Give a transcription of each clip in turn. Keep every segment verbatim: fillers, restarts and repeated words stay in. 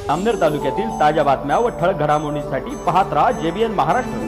जामनेर तालुक्यातील ताज्या बातम्या व ठळक घडामोडींसाठी पाहत राहा जेबीएन महाराष्ट्र।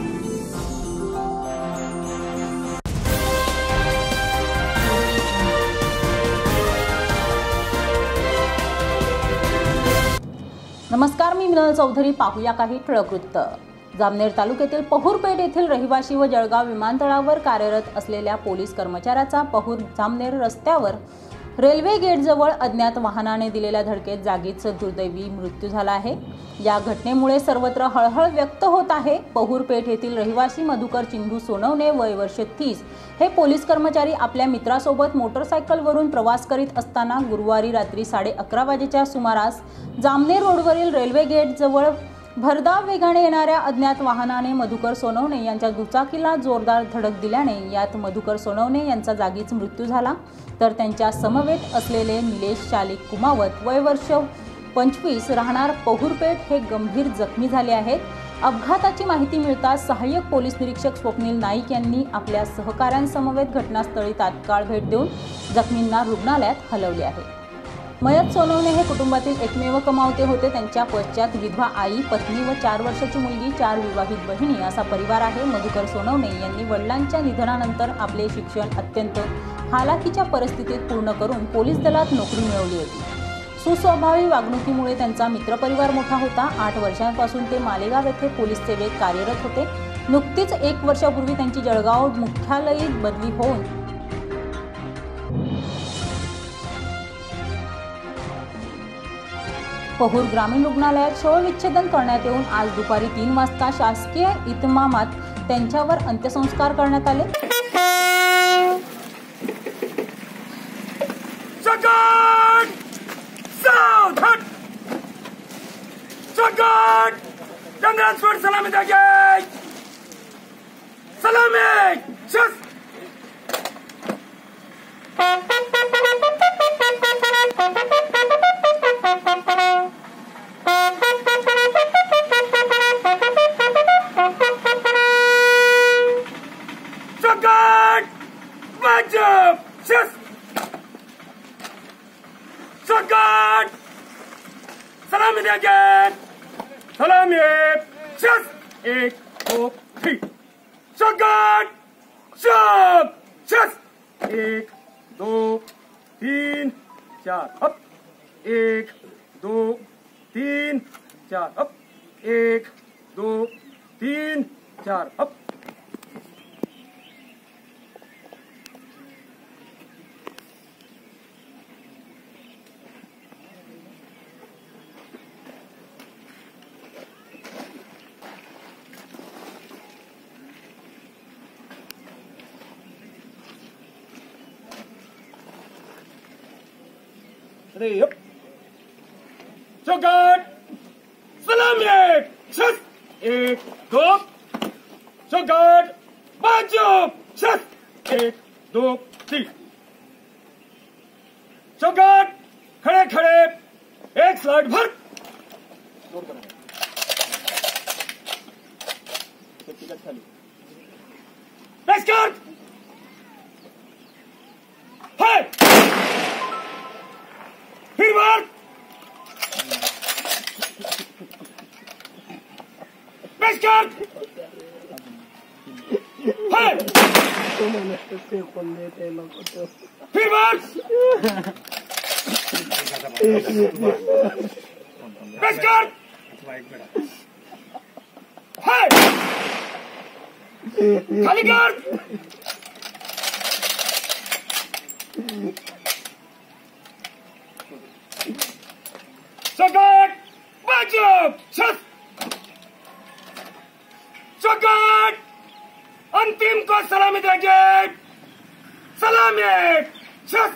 नमस्कार, मी मिनल चौधरी। पाहूया काही ठळक वृत्त। जामनेर तालुक्यातील पहुरपेठ येथील रहिवासी व जळगाव विमानतळावर कार्यरत असलेल्या पोलीस कर्मचाऱ्याचा पहुर जामनेर रस्त्यावर रेल्वे गेटजवळ अज्ञात वाहनाने दिलेल्या धडकेत जागीच दुर्दैवी मृत्यू झाला आहे। या घटनेमुळे सर्वत्र हळहळ व्यक्त होत आहे। पहुरपेठ येथील रहिवासी मधुकर चिंधू सोनवणे वय वर्ष तीस हे पोलीस कर्मचारी आपल्या मित्रासोबत मोटरसायकलवरून प्रवास करीत असताना गुरुवारी रात्री साडे अकरा वाजेच्या सुमारास जामनेर रोडवरील रेल्वे गेट जवळ भरधाव वेगाने येणाऱ्या अज्ञात वाहनाने मधुकर सोनवणे यांच्या दुचाकीला जोरदार धडक दिल्याने यात मधुकर सोनवणे यांचा जागीच मृत्यू झाला, तर त्यांच्या समवेत असलेले निलेश शालिक कुमावत वय वर्ष पंचवीस राहणार पहुरपेठ हे गंभीर जखमी झाले आहेत। अपघाताची माहिती मिळताच सहाय्यक पोलीस निरीक्षक स्वप्नील नाईक यांनी आपल्या सहकाऱ्यांसमवेत घटनास्थळी तात्काळ भेट देऊन जखमींना रुग्णालयात हलवले आहे। मयत सोनवणे हे कुटुंबातील एकमेव कमावते होते। त्यांच्या पश्चात विधवा आई, पत्नी व चार वर्षाची मुलगी, चार विवाहित बहिणी असा परिवार आहे। मधुकर सोनवणे यांनी वडिलांच्या निधनानंतर आपले शिक्षण अत्यंत हालाकीच्या परिस्थितीत पूर्ण करून पोलीस दलात नोकरी मिळवली होती। सुस्वभावी वागणुकीमुळे त्यांचा मित्रपरिवार मोठा होता। आठ वर्षांपासून ते मालेगाव येथे पोलीस सेवेत कार्यरत होते। नुकतीच एक वर्षापूर्वी त्यांची जळगाव मुख्यालयीत बदली होऊन पहुर ग्रामीण रुग्णालयात शवविच्छेदन करण्यात येऊन आज दुपारी तीन वाजता शासकीय इतमामात त्यांच्यावर अंत्यसंस्कार करण्यात आले। सलामी द्या, सलामी सलामी द्या, सलामी एक दो तीन शॉटगन शॉट शॉट एक दो तीन चार अप एक दो तीन चार अप एक दो तीन चार up. Ready up. Shotgun. Salami. Shot. एक दो. Shotgun. बाजू. Shot. एक दो तीन. Shotgun. खड़े खड़े. एक स्लाइड भर. नोट करो. टिकट खाली. Let's go. Hey. फिर मार। बेस्ट कर। हाय। फिर मार। बेस्ट कर। हाय। खाली कर। शॉटगन बाजू शॉट शॉटगन अंतिम को सलामी देंगे सलामी शॉट।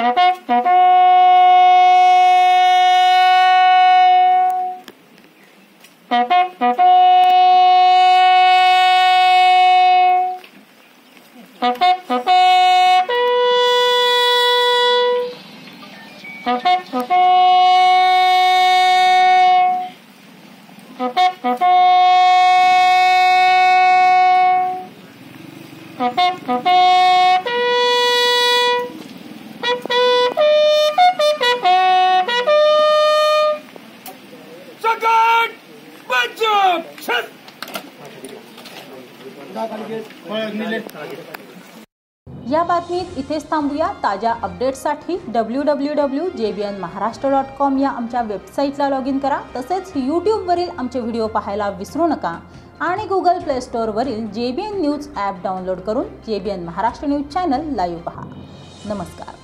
Second, Punjab, Chest. या बातमीत इथेच थांबूया. ताज्या अपडेट्ससाठी W W W J B N Maharashtra dot com या आमच्या वेबसाईटला लॉग इन करा. तसेच यूट्यूबवरील आमचे व्हिडिओ पाहायला विसरू नका आणि गुगल प्ले स्टोअरवरील J B N news app download करून J B N Maharashtra news channel live पहा. नमस्कार.